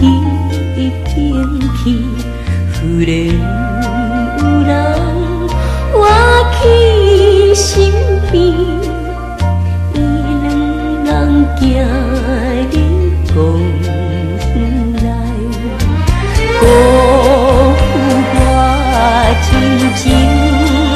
平去，忽然有人活起身边，伊两人行入公来，辜负我真情。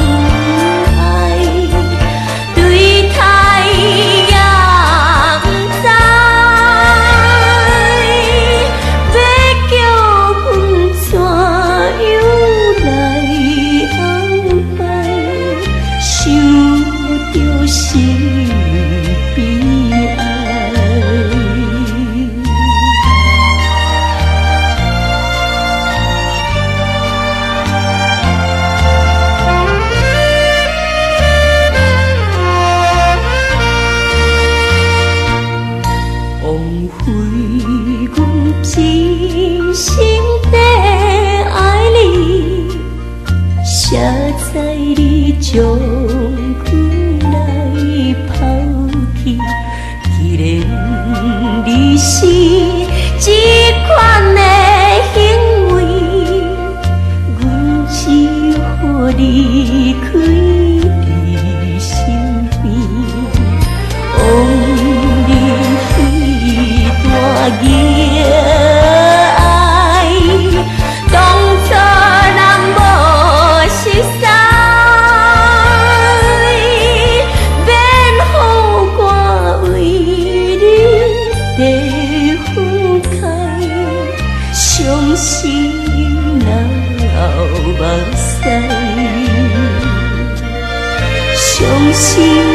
真心地爱你，写在你将阮来抛弃。既然你是这款的行为，阮只好离开你身边，往日彼段夜。伤心流目屎，伤心。